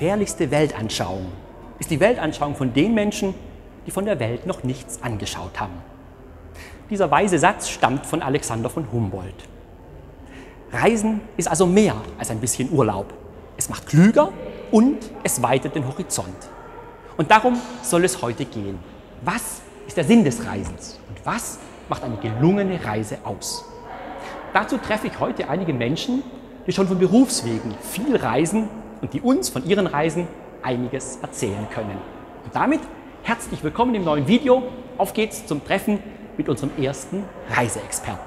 gefährlichste Weltanschauung ist die Weltanschauung von den Menschen, die von der Welt noch nichts angeschaut haben. Dieser weise Satz stammt von Alexander von Humboldt. Reisen ist also mehr als ein bisschen Urlaub. Es macht klüger und es weitet den Horizont. Und darum soll es heute gehen. Was ist der Sinn des Reisens und was macht eine gelungene Reise aus? Dazu treffe ich heute einige Menschen, die schon von Berufswegen viel reisen und die uns von ihren Reisen einiges erzählen können. Und damit herzlich willkommen im neuen Video. Auf geht's zum Treffen mit unserem ersten Reiseexperten.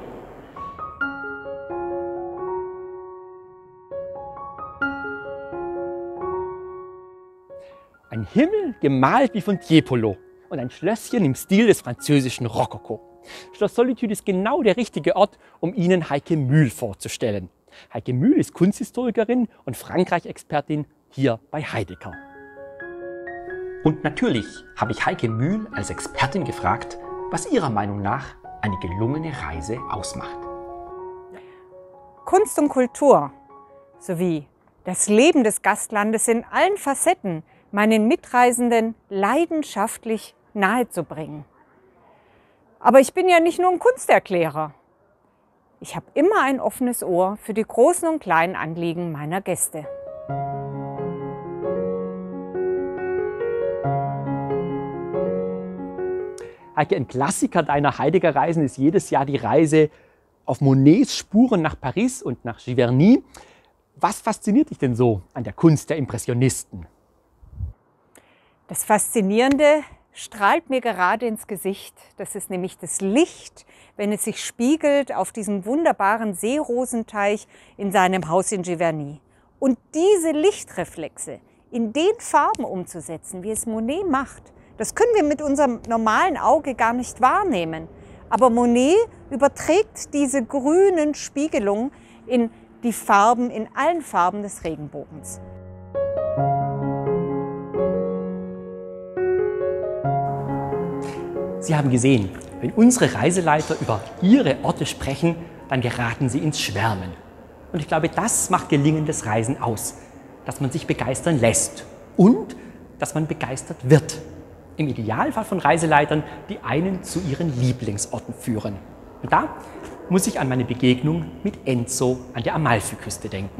Ein Himmel gemalt wie von Tiepolo und ein Schlösschen im Stil des französischen Rokoko. Schloss Solitude ist genau der richtige Ort, um Ihnen Heike Mühl vorzustellen. Heike Mühl ist Kunsthistorikerin und Frankreich-Expertin hier bei Heidegger. Und natürlich habe ich Heike Mühl als Expertin gefragt, was ihrer Meinung nach eine gelungene Reise ausmacht. Kunst und Kultur sowie das Leben des Gastlandes in allen Facetten meinen Mitreisenden leidenschaftlich nahezubringen. Aber ich bin ja nicht nur ein Kunsterklärer. Ich habe immer ein offenes Ohr für die großen und kleinen Anliegen meiner Gäste. Heike, ein Klassiker deiner Heidegger-Reisen ist jedes Jahr die Reise auf Monets Spuren nach Paris und nach Giverny. Was fasziniert dich denn so an der Kunst der Impressionisten? Das Faszinierende strahlt mir gerade ins Gesicht. Das ist nämlich das Licht, wenn es sich spiegelt auf diesem wunderbaren Seerosenteich in seinem Haus in Giverny. Und diese Lichtreflexe in den Farben umzusetzen, wie es Monet macht, das können wir mit unserem normalen Auge gar nicht wahrnehmen. Aber Monet überträgt diese grünen Spiegelungen in die Farben, in allen Farben des Regenbogens. Sie haben gesehen, wenn unsere Reiseleiter über ihre Orte sprechen, dann geraten sie ins Schwärmen. Und ich glaube, das macht gelingendes Reisen aus, dass man sich begeistern lässt und dass man begeistert wird. Im Idealfall von Reiseleitern, die einen zu ihren Lieblingsorten führen. Und da muss ich an meine Begegnung mit Enzo an der Amalfiküste denken.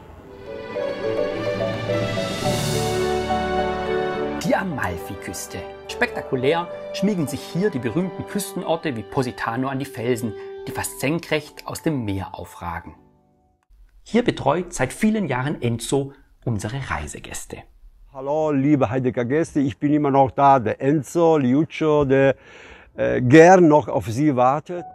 Die Amalfiküste. Spektakulär schmiegen sich hier die berühmten Küstenorte wie Positano an die Felsen, die fast senkrecht aus dem Meer aufragen. Hier betreut seit vielen Jahren Enzo unsere Reisegäste. Hallo liebe Heidegger-Gäste, ich bin immer noch da, der Enzo Liuccio, der gern noch auf Sie wartet.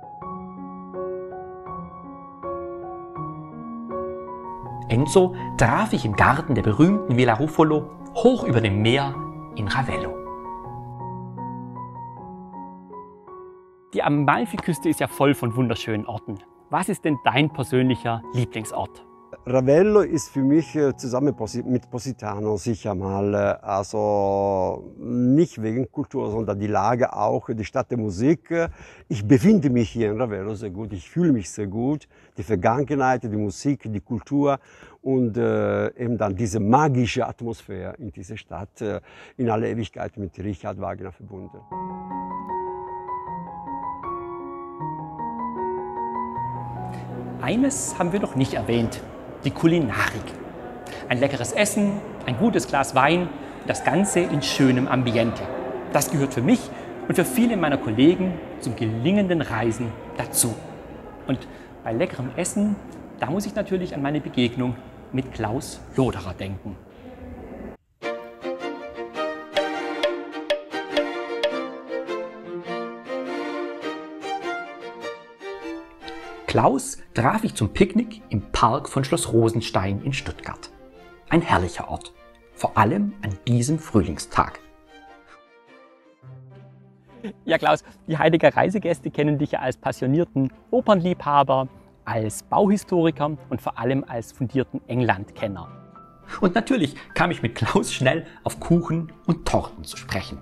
Enzo traf ich im Garten der berühmten Villa Ruffolo hoch über dem Meer in Ravello. Die Amalfiküste ist ja voll von wunderschönen Orten. Was ist denn dein persönlicher Lieblingsort? Ravello ist für mich zusammen mit Positano sicher mal, also nicht wegen Kultur, sondern die Lage auch, die Stadt der Musik. Ich befinde mich hier in Ravello sehr gut, ich fühle mich sehr gut. Die Vergangenheit, die Musik, die Kultur und eben dann diese magische Atmosphäre in dieser Stadt in aller Ewigkeit mit Richard Wagner verbunden. Eines haben wir noch nicht erwähnt, die Kulinarik. Ein leckeres Essen, ein gutes Glas Wein, das Ganze in schönem Ambiente. Das gehört für mich und für viele meiner Kollegen zum gelingenden Reisen dazu. Und bei leckerem Essen, da muss ich natürlich an meine Begegnung mit Klaus Loderer denken. Klaus traf ich zum Picknick im Park von Schloss Rosenstein in Stuttgart. Ein herrlicher Ort, vor allem an diesem Frühlingstag. Ja Klaus, die Heidegger Reisegäste kennen dich ja als passionierten Opernliebhaber, als Bauhistoriker und vor allem als fundierten Englandkenner. Und natürlich kam ich mit Klaus schnell auf Kuchen und Torten zu sprechen.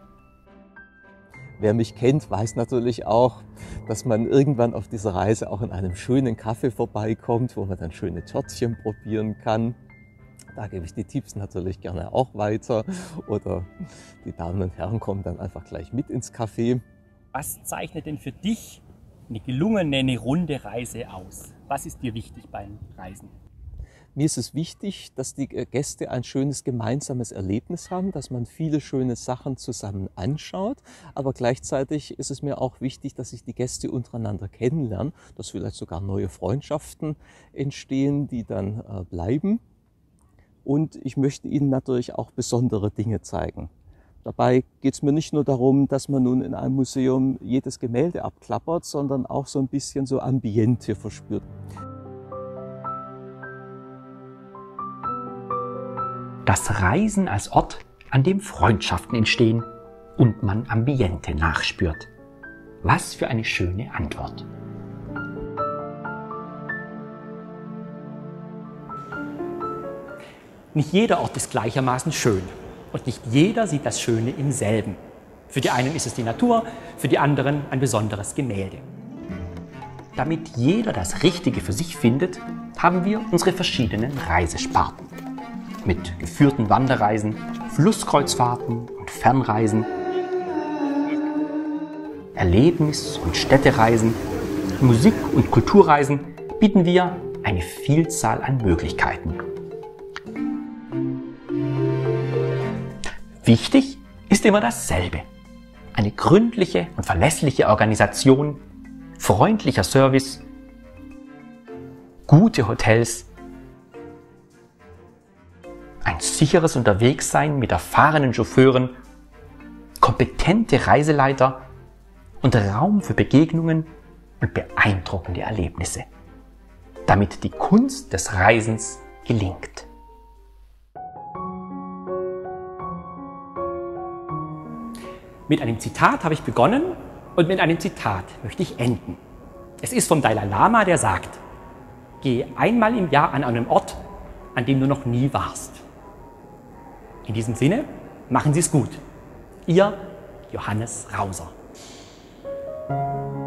Wer mich kennt, weiß natürlich auch, dass man irgendwann auf dieser Reise auch in einem schönen Café vorbeikommt, wo man dann schöne Törtchen probieren kann. Da gebe ich die Tipps natürlich gerne auch weiter oder die Damen und Herren kommen dann einfach gleich mit ins Café. Was zeichnet denn für dich eine gelungene, eine runde Reise aus? Was ist dir wichtig beim Reisen? Mir ist es wichtig, dass die Gäste ein schönes gemeinsames Erlebnis haben, dass man viele schöne Sachen zusammen anschaut. Aber gleichzeitig ist es mir auch wichtig, dass sich die Gäste untereinander kennenlernen, dass vielleicht sogar neue Freundschaften entstehen, die dann bleiben. Und ich möchte ihnen natürlich auch besondere Dinge zeigen. Dabei geht es mir nicht nur darum, dass man nun in einem Museum jedes Gemälde abklappert, sondern auch so ein bisschen so Ambiente verspürt. Das Reisen als Ort, an dem Freundschaften entstehen und man Ambiente nachspürt. Was für eine schöne Antwort. Nicht jeder Ort ist gleichermaßen schön und nicht jeder sieht das Schöne im selben. Für die einen ist es die Natur, für die anderen ein besonderes Gemälde. Damit jeder das Richtige für sich findet, haben wir unsere verschiedenen Reisesparten. Mit geführten Wanderreisen, Flusskreuzfahrten und Fernreisen, Erlebnis- und Städtereisen, Musik- und Kulturreisen bieten wir eine Vielzahl an Möglichkeiten. Wichtig ist immer dasselbe. Eine gründliche und verlässliche Organisation, freundlicher Service, gute Hotels, ein sicheres Unterwegssein mit erfahrenen Chauffeuren, kompetente Reiseleiter und Raum für Begegnungen und beeindruckende Erlebnisse, damit die Kunst des Reisens gelingt. Mit einem Zitat habe ich begonnen und mit einem Zitat möchte ich enden. Es ist vom Dalai Lama, der sagt: Geh einmal im Jahr an einen Ort, an dem du noch nie warst. In diesem Sinne, machen Sie es gut. Ihr Johannes Rauser.